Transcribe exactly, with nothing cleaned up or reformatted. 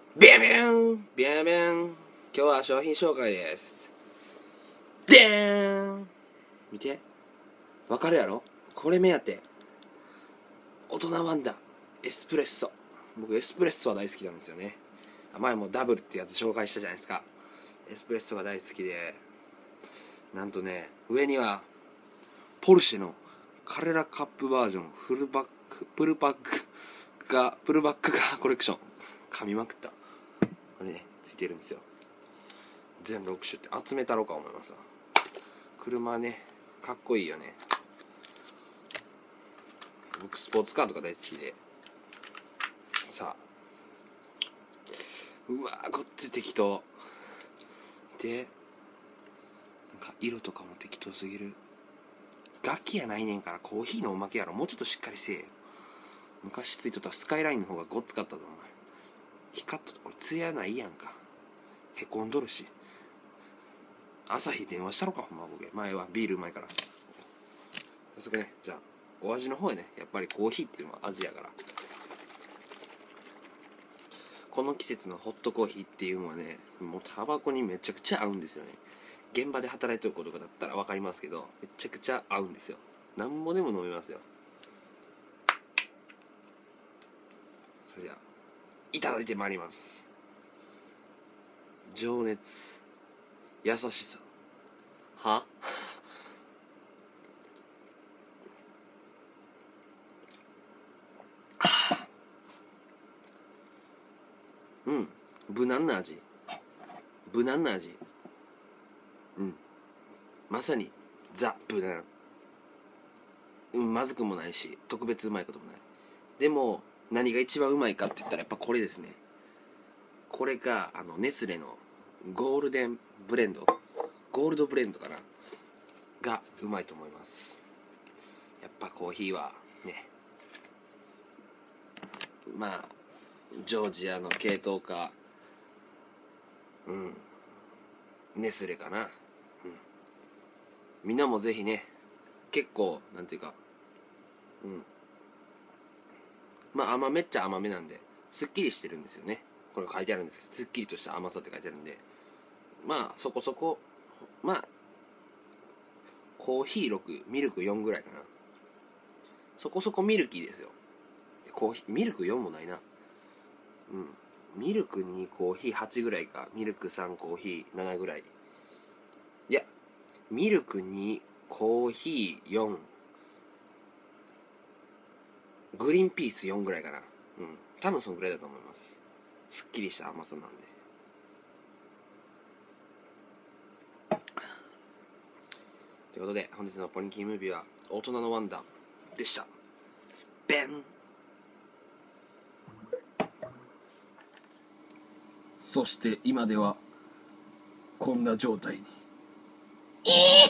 ビャンビャンビャンビャン。今日は商品紹介です。でーん、見て、わかるやろ。これ目当て、大人ワンダエスプレッソ。僕エスプレッソは大好きなんですよね。前もダブルってやつ紹介したじゃないですか。エスプレッソが大好きで、なんとね、上にはポルシェのカレラカップバージョンフルバックプルバックがプルバックがコレクション、噛みまくった、これねついてるんですよ。全ろく種って集めたろうか思います。車ね、かっこいいよね。僕スポーツカーとか大好きでさあ、うわーごっつ適当で、なんか色とかも適当すぎる。楽器やないねんからコーヒーのおまけやろ。もうちょっとしっかりせえよ。昔ついとったスカイラインの方がごっつかったぞお前。光っとこれツヤないやんか。へこんどるし。朝日電話したろかほんま。僕前はビールうまいから。早速ね、じゃあお味の方へね、やっぱりコーヒーっていうのは味やから、この季節のホットコーヒーっていうのはね、もうタバコにめちゃくちゃ合うんですよね。現場で働いてる子とかだったら分かりますけど、めちゃくちゃ合うんですよ。なんぼでも飲めますよ。それじゃあいただいてまいります。情熱、優しさ、はうん、無難な味、無難な味、うん、まさにザ・無難。うん、まずくもないし特別うまいこともない。でも何が一番うまいかって言ったらやっぱこれですね。これがあのネスレのゴールデンブレンド、ゴールドブレンドかながうまいと思います。やっぱコーヒーはね、まあジョージアの系統か、うんネスレかな、うん、みんなもぜひね、結構なんていうか、うんまあ甘めっちゃ甘めなんですっきりしてるんですよね。これ書いてあるんですけど、すっきりとした甘さって書いてあるんで、まあそこそこ、まあコーヒーろくミルクよんぐらいかな。そこそこミルキーですよ。コーヒーミルクよんもないな。うんミルクにコーヒーはちぐらいか、ミルクさんコーヒーななぐらい。いやミルクにコーヒーよん、グリーンピースよんぐらいかな。うん多分そんぐらいだと思います。すっきりした甘さなんで。ということで本日のポニキームービーは大人のワンダでした。ベン。そして今ではこんな状態に。えー